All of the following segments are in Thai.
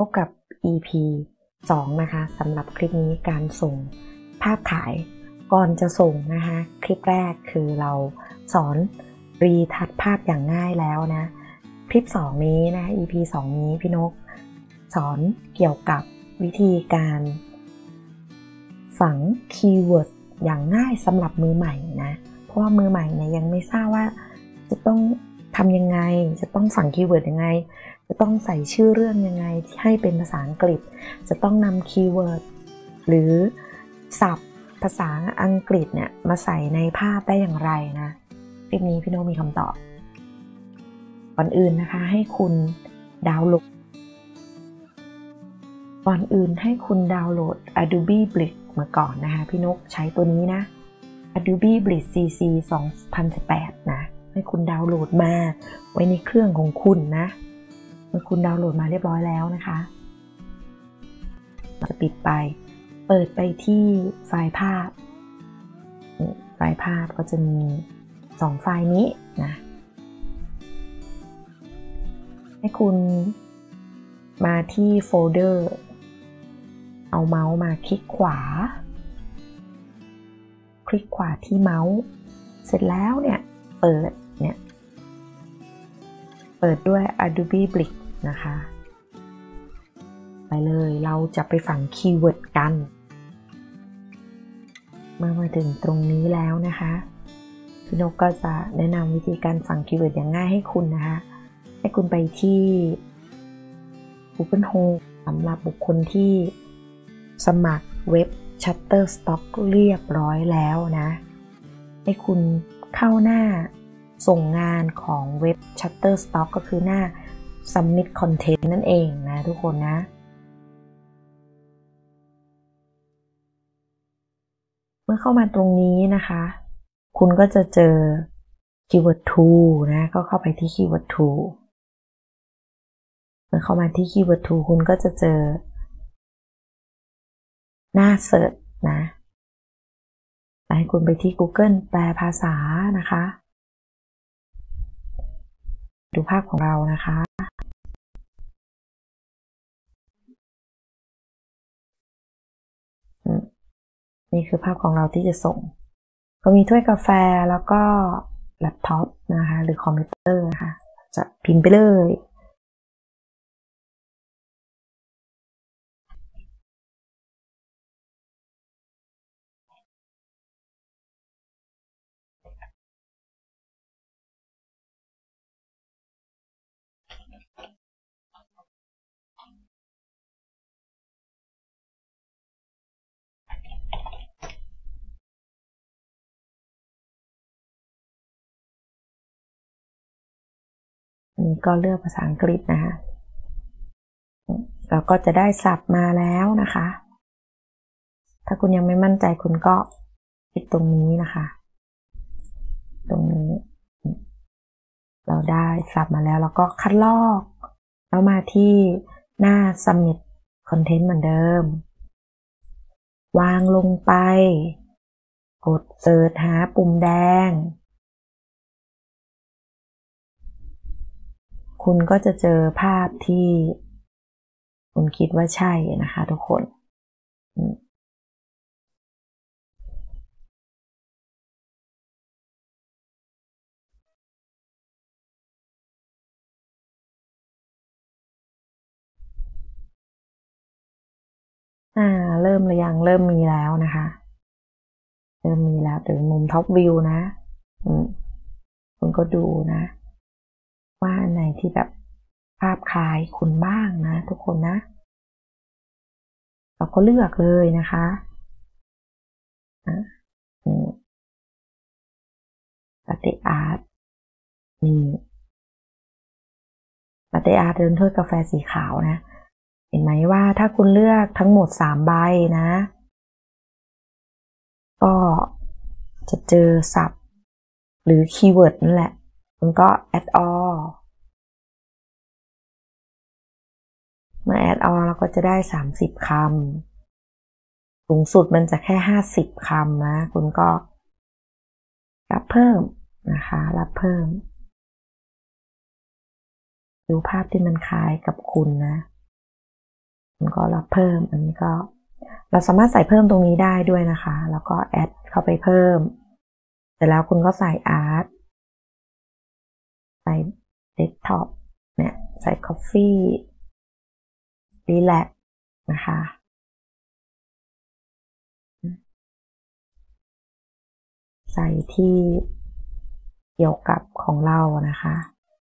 บกับ EP 2นะคะสำหรับคลิปนี้การส่งภาพขายก่อนจะส่งนะคะคลิปแรกคือเราสอนรีทัชภาพอย่างง่ายแล้วนะคลิป2นี้นะ EP 2นี้พี่นกสอนเกี่ยวกับวิธีการฝังคีย์เวิร์ดอย่างง่ายสำหรับมือใหม่นะเพราะว่ามือใหม่เนี่ยยังไม่ทราบว่าจะต้องทำยังไงจะต้องฝังคีย์เวิร์ดยังไงจะต้องใส่ชื่อเรื่องยังไงให้เป็นภาษาอังกฤษจะต้องนำคีย์เวิร์ดหรือศัพท์ภาษาอังกฤษเนี่ยมาใส่ในภาพได้อย่างไรนะคลิปนี้พี่โน้มีคำตอบก่อนอื่นนะคะให้คุณดาวน์โหลดAdobe Bridge มาก่อนนะคะพี่นกใช้ตัวนี้นะ Adobe Bridge CC 2018นะให้คุณดาวน์โหลดมาไว้ในเครื่องของคุณนะเมื่อคุณดาวน์โหลดมาเรียบร้อยแล้วนะคะจะปิดไปเปิดไปที่ไฟล์ภาพก็จะมี2ไฟล์นี้นะให้คุณมาที่โฟลเดอร์เอาเมาส์มาคลิกขวาที่เมาส์เสร็จแล้วเนี่ยเปิดด้วย Adobe Bridge นะคะไปเลยเราจะไปฝังคีย์เวิร์ดกันมาถึงตรงนี้แล้วนะคะพี่นกก็จะแนะนำวิธีการฝังคีย์เวิร์ดอย่างง่ายให้คุณนะคะให้คุณไปที่ Google Home สำหรับบุคคลที่สมัครเว็บ Shutterstock เรียบร้อยแล้วนะให้คุณเข้าหน้าส่งงานของเว็บ Shutterstock ก็คือหน้า Submit Content นั่นเองนะทุกคนนะเมื่อเข้ามาตรงนี้นะคะคุณก็จะเจอ Keyword Tool นะก็เข้าไปที่ Keyword Tool เมื่อเข้ามาที่ Keyword Tool คุณก็จะเจอหน้า Search นะให้คุณไปที่ Google แปลภาษานะคะดูภาพของเรานะคะนี่คือภาพของเราที่จะส่งก็มีถ้วยกาแฟแล้วก็แล็ปท็อปนะคะหรือคอมพิวเตอร์นะคะจะพิมพ์ไปเลยนี่ก็เลือกภาษาอังกฤษนะคะเราก็จะได้ศัพท์มาแล้วนะคะถ้าคุณยังไม่มั่นใจคุณก็คลิกตรงนี้นะคะตรงนี้เราได้ศัพท์มาแล้วแล้วก็คัดลอกแล้วมาที่หน้า Submit Content เหมือนเดิมวางลงไปกดเสิร์ชหาปุ่มแดงคุณก็จะเจอภาพที่คุณคิดว่าใช่นะคะทุกคนเริ่มหรือยังเริ่มมีแล้วนะคะเริ่มมีแล้วถึงมุมท็อปวิวนะคุณก็ดูนะว่าอันไหนที่แบบภาพคล้ายคุณบ้างนะทุกคนนะเราก็เลือกเลยนะคะลาเต้อาร์ตนี่ลาเต้อาร์ตเดินถ้วยกาแฟสีขาวนะเห็นไหมว่าถ้าคุณเลือกทั้งหมด3ใบนะก็จะเจอศัพท์หรือคีย์เวิร์ดนั่นแหละคุณก็ add all เมื่อ add all เราก็จะได้30คำสูงสุดมันจะแค่50คำนะคุณก็รับเพิ่มนะคะรับเพิ่มดูภาพที่มันคล้ายกับคุณนะคุณก็รับเพิ่มอันนี้ก็เราสามารถใส่เพิ่มตรงนี้ได้ด้วยนะคะแล้วก็แอดเข้าไปเพิ่มเสร็จแล้วคุณก็ใส่อาร์ตใส่เดสก์ท็อปเนี่ยใส่ Coffee Relax นะคะใส่ที่เกี่ยวกับของเรานะคะ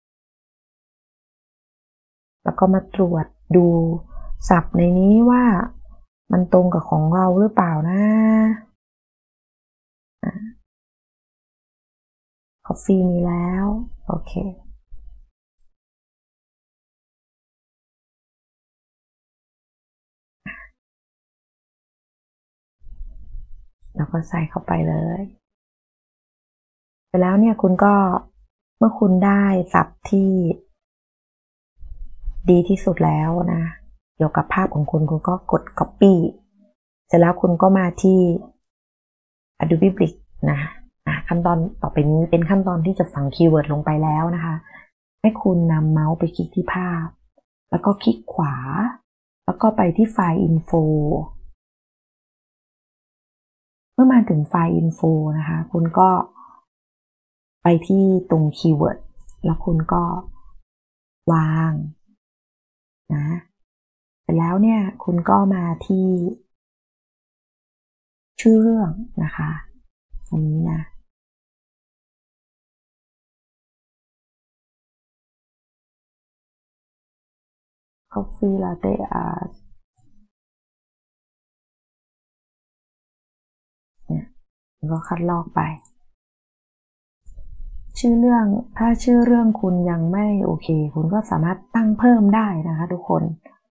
แล้วก็มาตรวจดูศัพท์ในนี้ว่ามันตรงกับของเราหรือเปล่านะCoffee มีแล้วโอเคแล้วก็ใส่เข้าไปเลยเสร็จแล้วเนี่ยคุณก็เมื่อคุณได้ศัพท์ที่ดีที่สุดแล้วนะเกี่ยวกับภาพของคุณก็กด copy เสร็จแล้วคุณก็มาที่ Adobe Brick นะขั้นตอนต่อไปนี้เป็นขั้นตอนที่จะฝังคีย์เวิร์ดลงไปแล้วนะคะให้คุณนำเมาส์ไปคลิกที่ภาพแล้วก็คลิกขวาแล้วก็ไปที่ไฟล์ info เมื่อมาถึงไฟล์ info นะคะคุณก็ไปที่ตรงคีย์เวิร์ดแล้วคุณก็วางนะเสร็จแล้วเนี่ยคุณก็มาที่ชื่อเรื่องนะคะอันนี้นะ Coffee Latte Art เนี่ยก็คัดลอกไปชื่อเรื่องถ้าชื่อเรื่องคุณยังไม่โอเคคุณก็สามารถตั้งเพิ่มได้นะคะทุกคน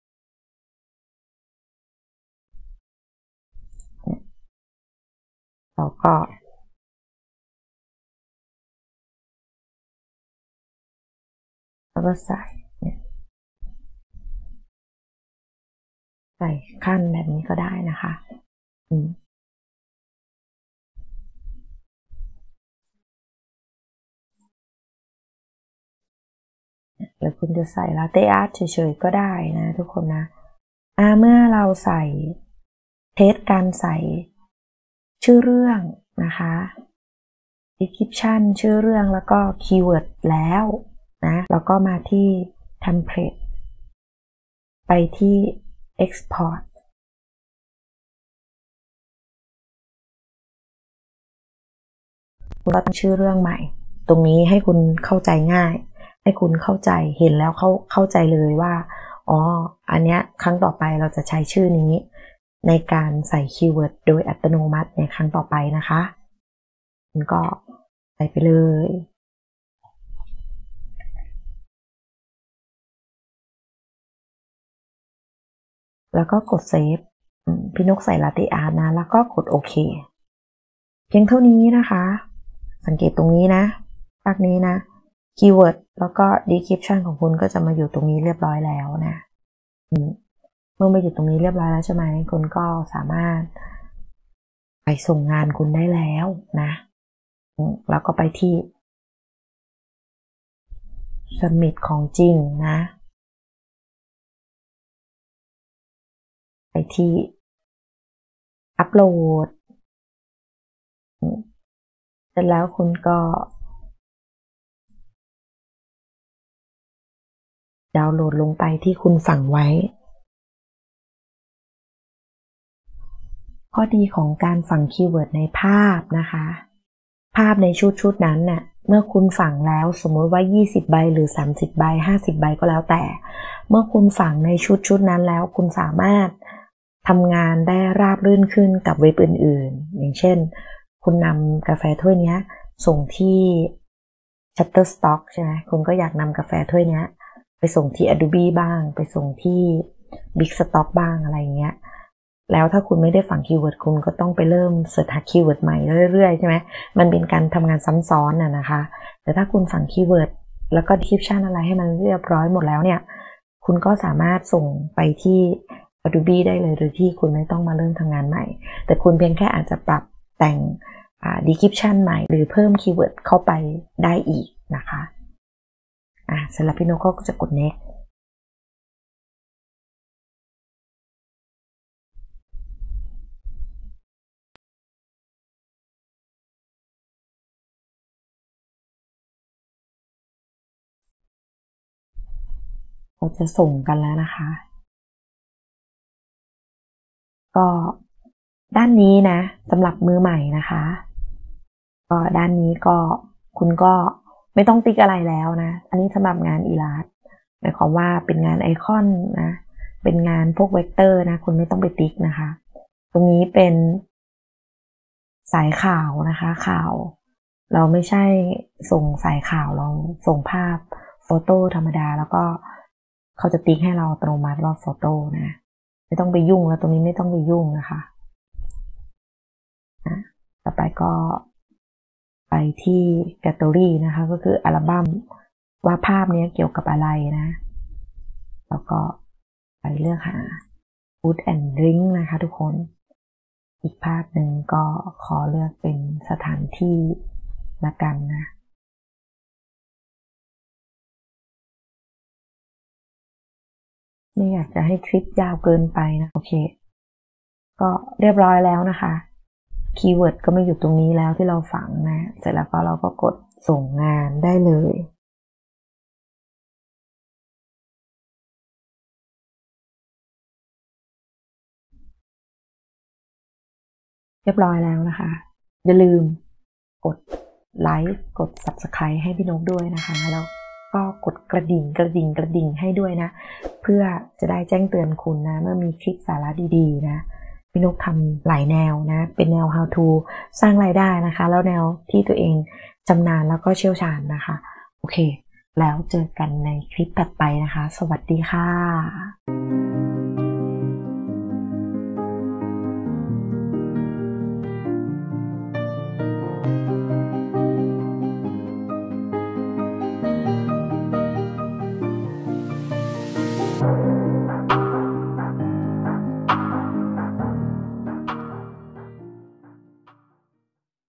แล้วก็ใส่เนี่ยใส่ขั้นแบบนี้ก็ได้นะคะหรือคุณจะใส่ลาเต้อาร์ตเฉยๆก็ได้นะทุกคนนะเมื่อเราใส่เทสการใส่ชื่อเรื่องนะคะ description ชื่อเรื่องแล้วก็คีย์เวิร์ดแล้วนะแล้วก็มาที่ template ไปที่ export คุณก็ตั้งชื่อเรื่องใหม่ตรงนี้ให้คุณเข้าใจง่ายให้คุณเข้าใจเห็นแล้วเข้าใจเลยว่าอ๋ออันเนี้ยครั้งต่อไปเราจะใช้ชื่อนี้ในการใส่คีย์เวิร์ดโดยอัตโนมัติในครั้งต่อไปนะคะคุณก็ใส่ไปเลยแล้วก็กดเซฟพี่นกใส่ลาเต้อาร์ตนะแล้วก็กดโอเคเพียงเท่านี้นะคะสังเกตตรงนี้นะภาคนี้นะคีย์เวิร์ดแล้วก็ description ของคุณก็จะมาอยู่ตรงนี้เรียบร้อยแล้วนะเมื่อมาอยู่ตรงนี้เรียบร้อยแล้วใช่ไหมคุณก็สามารถไปส่งงานคุณได้แล้วนะแล้วก็ไปที่ submit ของจริงนะไปที่อัปโหลดเสร็จแล้วคุณก็ดาวน์โหลดลงไปที่คุณฝังไว้ข้อดีของการฝังคีย์เวิร์ดในภาพนะคะภาพในชุดนั้นน่ะเมื่อคุณฝังแล้วสมมติว่า20ใบหรือ30ใบ50ใบก็แล้วแต่เมื่อคุณฝังในชุดนั้นแล้วคุณสามารถทำงานได้ราบรื่นขึ้นกับเว็บอื่นๆอย่างเช่นคุณนำกาแฟถ้วยนี้ส่งที่ Shutterstock ใช่ไหมคุณก็อยากนำกาแฟถ้วยนี้ไปส่งที่ Adobe บ้างไปส่งที่ Big Stock บ้างอะไรเงี้ยแล้วถ้าคุณไม่ได้ฝังคีย์เวิร์ดคุณก็ต้องไปเริ่มเสิร์ชหาคีย์เวิร์ดใหม่เรื่อยๆใช่ไหมมันเป็นการทำงานซ้ำซ้อนนะคะแต่ถ้าคุณฝังคีย์เวิร์ดแล้วก็ description อะไรให้มันเรียบร้อยหมดแล้วเนี่ยคุณก็สามารถส่งไปที่ Adobe ได้เลยโดยที่คุณไม่ต้องมาเริ่มทำงานใหม่แต่คุณเพียงแค่อาจจะปรับแต่งdescription ใหม่หรือเพิ่มคีย์เวิร์ดเข้าไปได้อีกนะคะเสร็จแล้วพี่นกก็จะกด next เราจะส่งกันแล้วนะคะ ก็ด้านนี้นะสำหรับมือใหม่นะคะก็ด้านนี้ก็คุณก็ไม่ต้องติ๊กอะไรแล้วนะอันนี้สำหรับงานอีลาสหมายความว่าเป็นงานไอคอนนะเป็นงานพวกเวกเตอร์นะคุณไม่ต้องไปติ๊กนะคะตรงนี้เป็นสายข่าวนะคะข่าวเราไม่ใช่ส่งสายข่าวเราส่งภาพโฟโต้ธรรมดาแล้วก็เขาจะติ๊กให้เราอัตโนมัติว่าโฟโต้นะไม่ต้องไปยุ่งแล้วตรงนี้ไม่ต้องไปยุ่งนะคะต่อไปก็ไปที่แกลเลอรี่นะคะก็คืออัลบั้มว่าภาพนี้เกี่ยวกับอะไรนะแล้วก็ไปเลือกหา Food and Drink นะคะทุกคนอีกภาพหนึ่งก็ขอเลือกเป็นสถานที่ละกันนะไม่อยากจะให้คลิปยาวเกินไปนะโอเคก็เรียบร้อยแล้วนะคะคีย์เวิร์ดก็ไม่อยู่ตรงนี้แล้วที่เราฝังนะเสร็จแล้วก็เราก็กดส่งงานได้เลยเรียบร้อยแล้วนะคะอย่าลืมกดไลค์กด Subscribe ให้พี่นกด้วยนะคะแล้วก็กดกระดิ่งให้ด้วยนะเพื่อจะได้แจ้งเตือนคุณนะเมื่อมีคลิปสาระดีๆนะพี่นกทำหลายแนวนะเป็นแนว how to สร้างรายได้นะคะแล้วแนวที่ตัวเองชำนาญแล้วก็เชี่ยวชาญนะคะโอเคแล้วเจอกันในคลิปถัดไปนะคะสวัสดีค่ะ